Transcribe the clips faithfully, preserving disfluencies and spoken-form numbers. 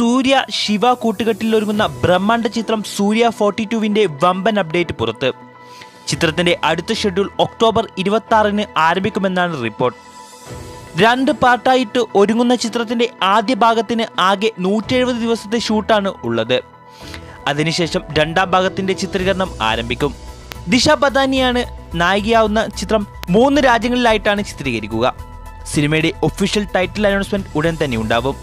സൂര്യ ശിവ കൂട്ടുകെട്ടിൽ ഒരുങ്ങുന്ന ബ്രഹ്മാണ്ഡ ചിത്രം സൂര്യ ഫോർട്ടി ടുവിൻ്റെ വമ്പൻ അപ്ഡേറ്റ് പുറത്ത്. ചിത്രത്തിന്റെ അടുത്ത ഷെഡ്യൂൾ ഒക്ടോബർ ഇരുപത്തി ആറിന് ആരംഭിക്കുമെന്നാണ് റിപ്പോർട്ട്. രണ്ട് പാർട്ടായിട്ട് ഒരുങ്ങുന്ന ചിത്രത്തിന്റെ ആദ്യ ഭാഗത്തിന് ആകെ നൂറ്റി എഴുപത് ദിവസത്തെ ഷൂട്ടാണ് ഉള്ളത്. അതിനുശേഷം രണ്ടാം ഭാഗത്തിന്റെ ചിത്രീകരണം ആരംഭിക്കും. ദിശ പതാനിയാണ് നായികയാവുന്ന ചിത്രം മൂന്ന് രാജ്യങ്ങളിലായിട്ടാണ് ചിത്രീകരിക്കുക. സിനിമയുടെ ഒഫീഷ്യൽ ടൈറ്റിൽ അനൗൺസ്മെന്റ് ഉടൻ തന്നെ ഉണ്ടാവും.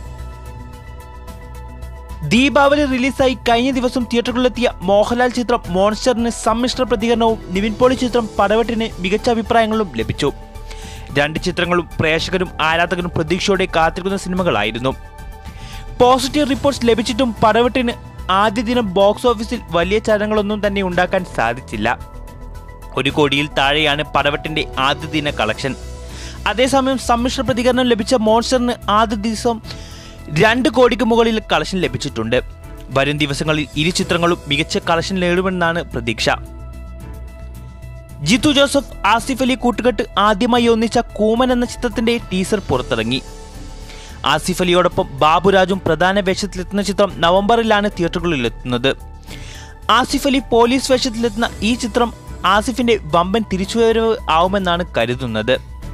ദീപാവലി റിലീസായി കഴിഞ്ഞ ദിവസം തിയേറ്ററുകളിലെത്തിയ മോഹൻലാൽ ചിത്രം മോൺസ്റ്ററിന് സമ്മിശ്ര പ്രതികരണവും നിവിൻ പോളി ചിത്രം പടവെട്ടിന് മികച്ച അഭിപ്രായങ്ങളും ലഭിച്ചു. രണ്ട് ചിത്രങ്ങളും പ്രേക്ഷകരും ആരാധകരും പ്രതീക്ഷയോടെ കാത്തിരിക്കുന്ന സിനിമകളായിരുന്നു. പോസിറ്റീവ് റിപ്പോർട്ട്സ് ലഭിച്ചിട്ടും പടവെട്ടിന് ആദ്യ ദിനം ബോക്സ് ഓഫീസിൽ വലിയ ചലനങ്ങളൊന്നും തന്നെ ഉണ്ടാക്കാൻ സാധിച്ചില്ല. ഒരു കോടിയിൽ താഴെയാണ് പടവെട്ടിന്റെ ആദ്യ ദിന കളക്ഷൻ. അതേസമയം സമ്മിശ്ര പ്രതികരണം ലഭിച്ച മോൺസ്റ്ററിന് ആദ്യ ദിവസം രണ്ട് കോടിക്ക് മുകളിൽ കളക്ഷൻ ലഭിച്ചിട്ടുണ്ട്. വരും ദിവസങ്ങളിൽ ഇരു ചിത്രങ്ങളും മികച്ച കളക്ഷൻ നേടുമെന്നാണ് പ്രതീക്ഷ. ജിത്തു ജോസഫ് ആസിഫ് അലി കൂട്ടുകെട്ട് ആദ്യമായി ഒന്നിച്ച കൂമൻ എന്ന ചിത്രത്തിന്റെ ടീസർ പുറത്തിറങ്ങി. ആസിഫ് അലിയോടൊപ്പം ബാബുരാജും പ്രധാന വേഷത്തിലെത്തുന്ന ചിത്രം നവംബറിലാണ് തിയേറ്ററുകളിലെത്തുന്നത്. ആസിഫ് അലി പോലീസ് വേഷത്തിലെത്തുന്ന ഈ ചിത്രം ആസിഫിന്റെ വമ്പൻ തിരിച്ചുവരവ് ആവുമെന്നാണ് കരുതുന്നത്.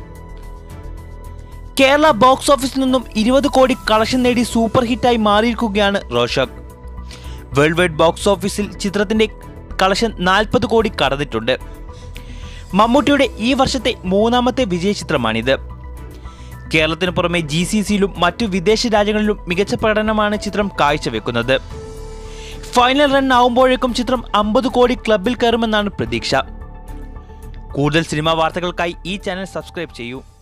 കേരള ബോക്സ് ഓഫീസിൽ നിന്നും ഇരുപത് കോടി കളക്ഷൻ നേടി സൂപ്പർ ഹിറ്റായി മാറിയിരിക്കുകയാണ് റോഷക്. വേൾഡ് വൈഡ് ബോക്സ് ഓഫീസിൽ ചിത്രത്തിന്റെ കളക്ഷൻ നാൽപ്പത് കോടി കടന്നിട്ടുണ്ട്. മമ്മൂട്ടിയുടെ ഈ വർഷത്തെ മൂന്നാമത്തെ വിജയ ചിത്രമാണിത്. കേരളത്തിന് പുറമെ ജി സി സിയിലും മറ്റു വിദേശ രാജ്യങ്ങളിലും മികച്ച പ്രകടനമാണ് ചിത്രം കാഴ്ചവെക്കുന്നത്. ഫൈനൽ റൺ ആവുമ്പോഴേക്കും ചിത്രം അമ്പത് കോടി ക്ലബിൽ കയറുമെന്നാണ് പ്രതീക്ഷ. കൂടുതൽ സിനിമാ വാർത്തകൾക്കായി ഈ ചാനൽ സബ്സ്ക്രൈബ് ചെയ്യൂ.